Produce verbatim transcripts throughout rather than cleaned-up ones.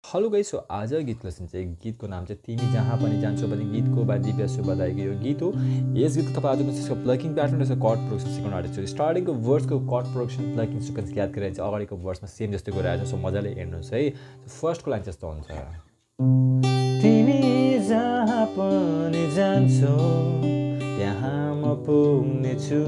Hello guys, so आज गीतको सुन्छ गीतको नाम चाहिँ तिमी जहाँ पनि जान्छौ भन्ने गीतको बा दिव्या सुब्बा दाइको यो गीत हो। यस गीतको तपाईँ आजको त्यसको प्लकिङ प्याटर्न र कर्ड प्रोडक्सन सिकाउन आँटेको छु। स्टार्टिङको वर्ड्सको कर्ड प्रोडक्सन प्लकिङ सिक्वेन्स याद गरेर चाहिँ अगाडिको वर्ड्समा सेम जस्तो गरिरहेको छ। सो मजाले हेर्नुहोस् है। फर्स्टको लाइन चाहिँ यस्तो हुन्छ, तिमी जहाँ पनि जान्छौ त्यहाँ म पुग्नेछु।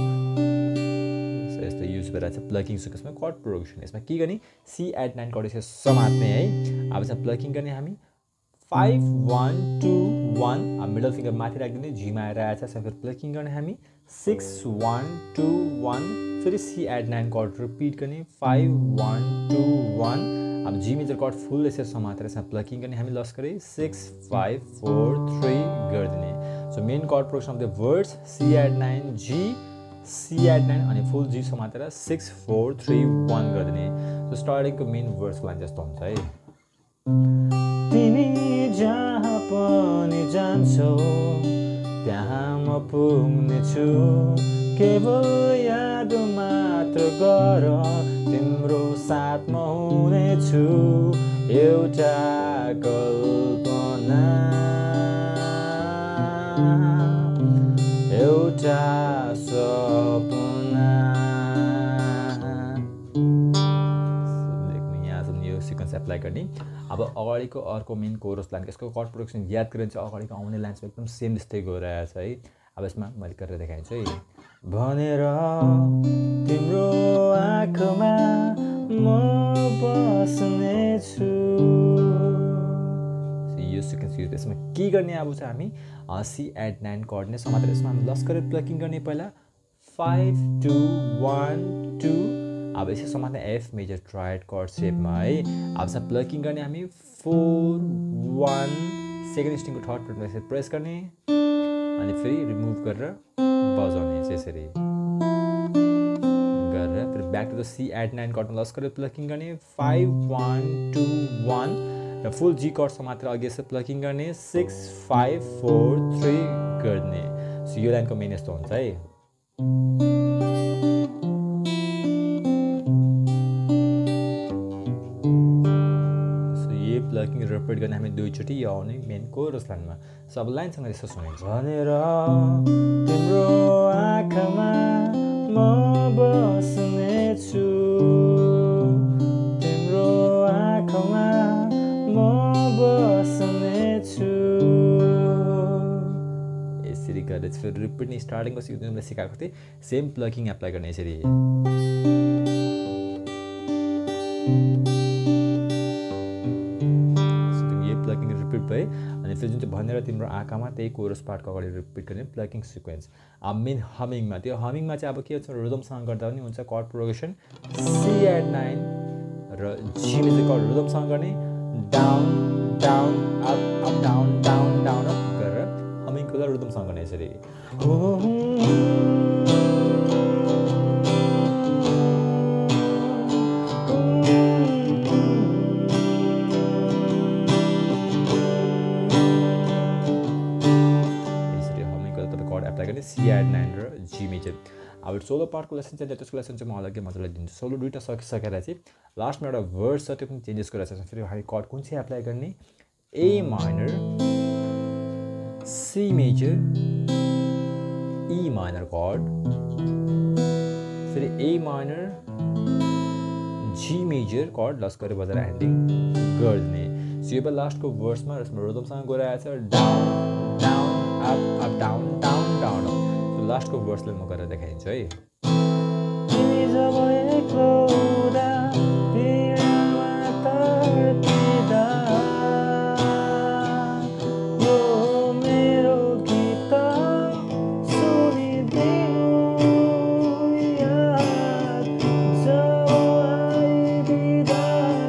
यस्तो युज भइरहेको छ प्लकिङ सिक्वेन्समा कर्ड प्रोडक्सन। यसमा के गर्ने, सी एट नाइन कर्ड यसको समात्ने है। अब चाहिँ प्लकिङ गर्ने हामी फाइभ वान टू वान, अब मिडल फिङ्गर माथि राखिदिने, जीमा आएर आएछ। फेरि प्लकिङ गर्ने हामी सिक्स वान टू वान, फेरि C eight nine chord repeat गर्ने फाइभ वान टू वान। अब जी मेजर कर्ड फुल यसरी समातेर यसमा प्लकिङ गर्ने हामी लस्करै सिक्स फाइभ फोर थ्री गरिदिने। So main chord production of the words C eight nine G C eight nine अनि फुल जी समातेर सिक्स फोर थ्री वान गरिदिने। सो स्टार्टिङको मेन वर्ड्सको लाइन जस्तो हुन्छ है, तिमी जहाँ पनि जान्छौ त्यहाँ म पुग्नेछु। केवल याद मात्र गर तिम्रो साथमा हुनेछु। एउटा कल्पना एउटा सपना। देख्नु यहाँसम्म यो सिक्वेन्स एप्लाई गर्ने। अब अगाडिको अर्को मेन कोरस लाइन यसको कर्ड प्रोडक्सन याद गरेर चाहिँ अगाडिको आउने लाइन्समा एकदम सेम जस्तै गइरहेको छ है। अब यसमा मैले गरेर देखाइदिन्छु है। भनेर तिम्रो आँखामा म बस्नेछु। यो सिक्वेन्स युज यसमा के गर्ने, अब चाहिँ हामी सी एट नाइन कर्ड नै समातेर यसमा हामी लस्करै प्लकिङ गर्ने पहिला फाइभ टू वान टू। अब यसो समात्ने एफ मेजर ट्राइड कर्ड सेपमा है। अब चाहिँ प्लकिङ गर्ने हामी फोर वान, सेकेन्ड स्ट्रिङको थर्ड फ्रेटमा यसरी प्रेस गर्ने अनि फेरि रिमुभ गरेर बजाउने यसरी गरेर फेरि back to the C eight nine कर्डमा लस्करै प्लकिङ गर्ने फाइभ वान टू वान र फुल जी कर्ड समातेर अघि यसो प्लकिङ गर्ने सिक्स फाइभ फोर थ्री गर्ने। सो यो लाइनको मेन यस्तो हुन्छ है। प्लकिङ रिपिट गर्ने हामी दुईचोटि यो आउने मेन कोरस लाइनमा। सो अब लाइनसँग यसो सुनिन्छ, भनेर तिम्रो आँखामा म बस्नेछु। तिम्रो आँखामा म बस्नेछु। यसरी गरेर फेरि रिपिट नै स्टार्टिङको सिक्वेन्समा सिकाएको थिएँ सेम प्लकिङ एप्लाई गर्ने यसरी। रिपिट भए अनि फेरि जुन चाहिँ भनेर तिम्रो आँखामा त्यही कोरस पार्टको अगाडि रिपिट गर्ने प्लकिङ सिक्वेन्स। अब मेन हमिङमा, त्यो हमिङमा चाहिँ अब के हुन्छ, रिदमसँग गर्दा पनि हुन्छ chord progression C eight nine र जी मेजर कर्ड रिदमसँग गर्ने down down up up down down down up गरेर हमिङको रिदमसँग गर्ने यसरी। सी एट नाइन र जी मेजर। अब सोलो पार्टको लेसन चाहिँ त्यसको लेसन चाहिँ म अलग्गै मजाले दिन्छु। सोलो दुइटा सकिसकेर चाहिँ लास्टमा एउटा वर्ड छ त्यो पनि चेन्जेस गरेर छ। फेरि हामी कर्ड कुन चाहिँ एप्लाई गर्ने, A minor C major E minor chord, फेरि A minor G major chord लस गरेर बजाएर ह्यान्डिङ गरिदिने। सो यो लास्टको वर्ड्समा यसमा रिदमसँग गइरहेको छ down down up up down down down up. So लास्टको वर्ड्सलाई म गरेर देखाइदिन्छु है। तिमी जब एक्लो हुँदा पीडामा तडपिँदा यो मेरो गीत सुनिदिनु याद जब आइदिँदा।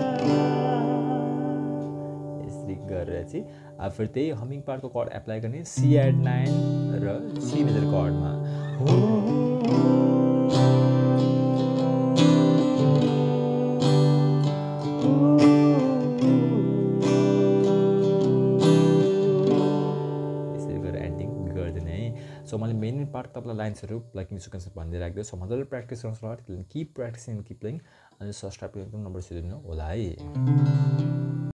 यसरी गरेर चाहिँ अब फेरि त्यही हमिङ पार्टको कर्ड एप्लाई गर्ने सी एट नाइन र जी मेजर कर्डमा। यसरी गरेर एन्डिङ गरिदिने है। सो मैले मेन पार्ट तपाईँलाई लाइन्सहरू प्लकिङ सिक्वेन्स भनिदिइराख्दै सो मजाले प्र्याक्टिस गर्नुहोस् ल। किप प्र्याक्टिसिङ किप प्लेइङ अनि सब्सक्राइब एकदम नम्बर सिदिनु होला है।